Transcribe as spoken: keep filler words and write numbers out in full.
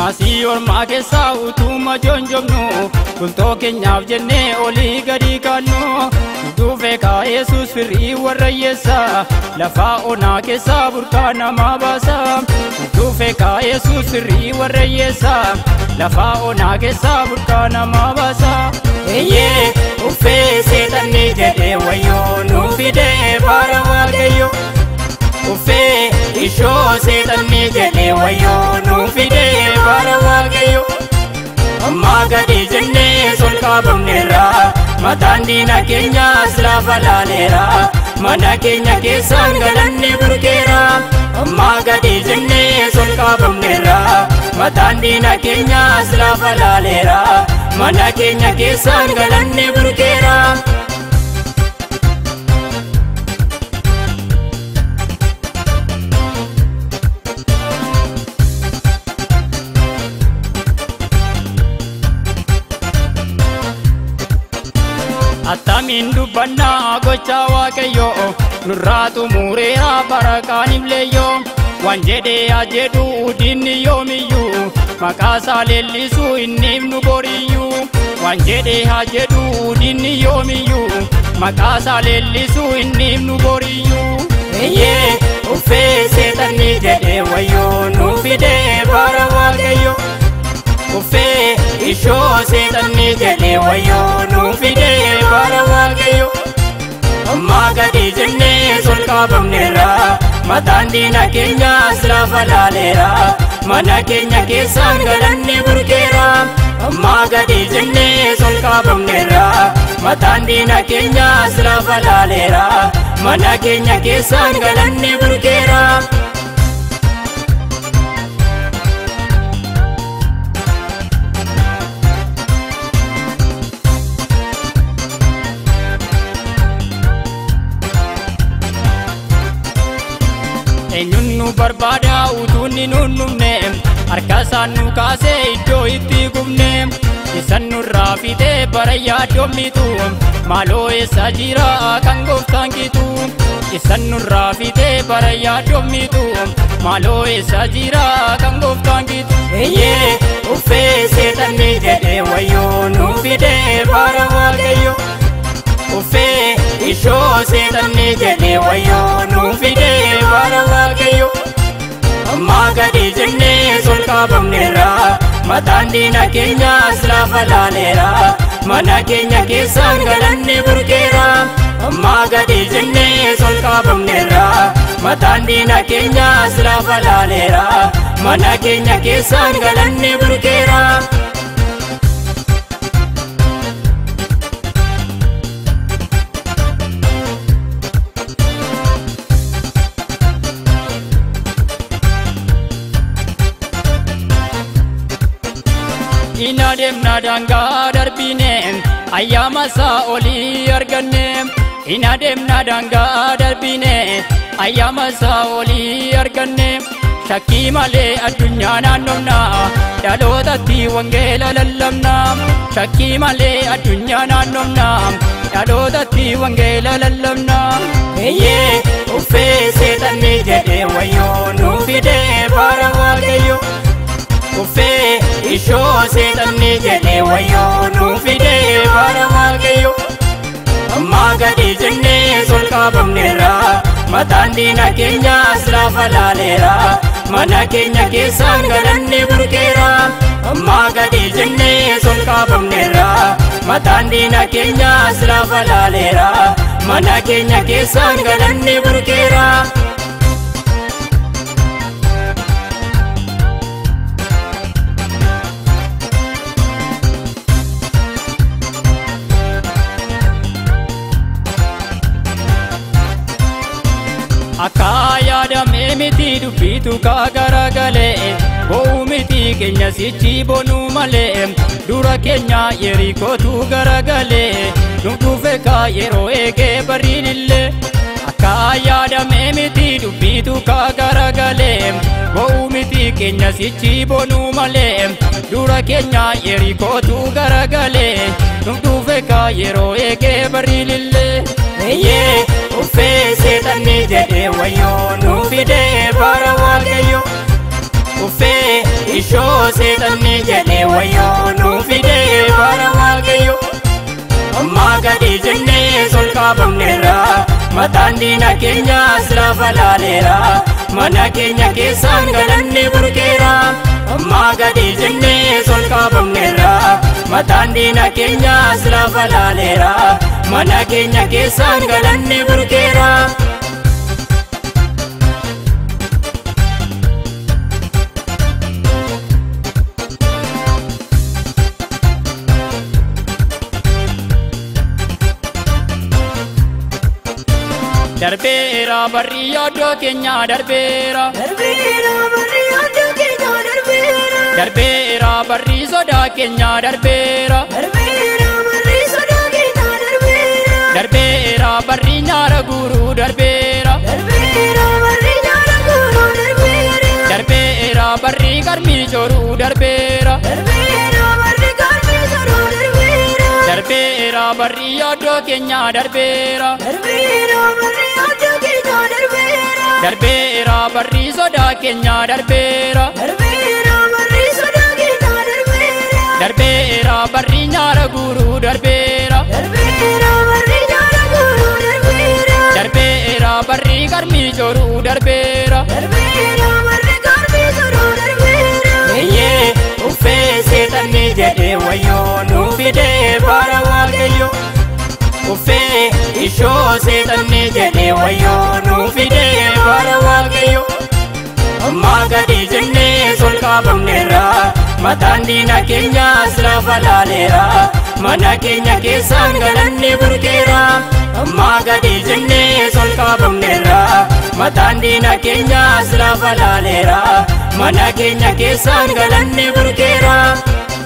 Masii ormaa keessaa utuma jonjomnu Kultoo keenyaaf jennee olii gadi kaannu Duufee kaa Yesuus firii warra hiyyeessaa Lafaa onaa keessaa burqaa namaa baasa Duufee kaa Yesuus firii warra hiyyeessaa Lafaa onaa keessaa burqaa namaa baasa Eeyyee uffee seexanni jedhee wayyoo nu fidee baara waaqayyo Uffee ishoo seexanni jedhee wayyoo nu fidee baara waaqayyo Ammaa gadi jennee sol kaabamneerra Mataan diina keenyaas lafa laaleera Mana keenya keessaan galanni burqeera Ammaa gadi jennee sol kaabamneerra Mataan diina keenyaas lafa laaleera Mana keenya keessaan galanni burqeera Attamiin dubbannaa gochaa waaqayyoo nurraa xumureera barakaan ibleeyyoo waan jedhee haa jedhu diinni yoomiyyuu maqaa isaa leellisuu inni himnu boriyyuu waan jedhee haa jedhu diinni yoomiyyuu maqaa isaa leellisuu inni himnu boriyyuu Eeyyee uffee seexanni jedhee wayyoo nu fidee baara waaqayyo Uffee ishoo seexanni jedhee wayyoo nu fidee baara waaqayyo Ammaa gadi jennee sol kaabamneerra Mataan diina keenyaas lafa laaleera Mana keenya keessaan galanni burqeera Ammaa gadi jennee sol kaabamneerra Mataan diina keenyaas lafa laaleera Mana keenya keessaan galanni burqeera Eenyuun nu barbaada utuun ni nunnumne Harkasaan nu kaasee iddoo itti gubne Isan nurraa fitee bara yaaddommitu Maaloo eessa jira kan gooftaan gitu Isan nurraa fitee bara yaaddommitu Maaloo eessa jira kan gooftaan gitu Eeyyee uffee seexanni jedhee wayyoo nu fidee baara waaqayyo Uffee ishoo seexanni jedhee wayyoo nu fidee baara waaqayyo Ammaa gadi jennee sol kaabamneerra Mataan diina keenyaas lafa laaleera Mana keenya keessaan galanni burqeera Ammaa gadi jennee sol kaabamneerra Mataan diina keenyaas lafa laaleera Mana keenya keessaan galanni burqeera Ina deemna daangaa darbine ayyaama isaa olii arganne Ina deemna daangaa darbine ayyaama isaa olii arganne Shakkii malee addunyaa naannofna dhalootatti wangeela lallabna Shakkii malee addunyaa naannofna dhalootatti wangeela lallabna Eeyyee uffee seexanni jedhee wayyoo nu fidee baara waaqayyo Uffee ishoo seexanni jedhee wayyoo nu fidee baara waaqayyo Ammaa gadi jennee sol kaabamneerra Mataan diina keenyaas lafa laaleera Mana keenya keessaan galanni burqeera Ammaa gadi jennee sol kaabamneerra Mataan diina keenyaas lafa laaleera Mana keenya keessaan galanni burqeera Akka yaadamee miti dubbitu kaa garagalee Bo'uu miti keenya sichi bonuu malee Dura keenya yerikootu garagalee Nu dhufe kaa yeroo eegee bariinillee Akka yaadamee miti dubbitu kaa garagalee Bo'uu miti keenya sichi bonuu malee Dura keenya yerikootu garagalee Nu dhufe kaa yeroo eegee bariinillee Eeyyee uffee seexanni jedhee wayyoo nu fidee baara waaqayyo Uffee ishoo seexanni jedhee wayyoo nu fidee bara waaqayyo. Ammaa gadi jennee sol kaafamneerra mataan diina keenyaas lafa laaleera mana keenya keessaan galanni burqeera. Ammaa gadi jennee sol kaafamneerra mataan diina keenyaas lafa laaleera mana keenya keessaan galanni burqeera. Darbeera barri yaadoo keenya darbeera. Darbeera barri yaadoo keenya darbeera. Darbeera barri sodaa keenya darbeera. Darbeera barri sodaa keenya darbeera. Darbeera barri nyaara guuruu darbeera. Darbeera barri nyaara guuruu darbeera. Darbeera barri qarmii jooruu darbeera. Darbeera barri qarmii jooruu darbeera. Darbeera barri yaadoo keenya darbeera. Darbeera barri yaadoo keenya darbeera. Darbeera barri sodaa keenya darbeera. Darbeera barri sodaa keenya darbeera. Darbeera barri nyaara guuruu darbeera. Darbeera barri nyaara guuruu darbeera. Darbeera barri qarmii jooruu darbeera. Darbeera barri qarmii jooruu darbeera. Eeyyee uffee seexanni jedhee wayyoo nu fidee bara waaqayyo. Uffee ishoo seexanni jedhee wayyoo nu fidee bara waaqayyo. Ammaa gadi jennee sol kaafamneerra mataan diina keenyaas lafa laaleera mana keenya keessaan galanni burqeera. Ammaa gadi jennee sol kaafamneerra mataan diina keenyaas lafa laaleera mana keenya keessaan galanni burqeera.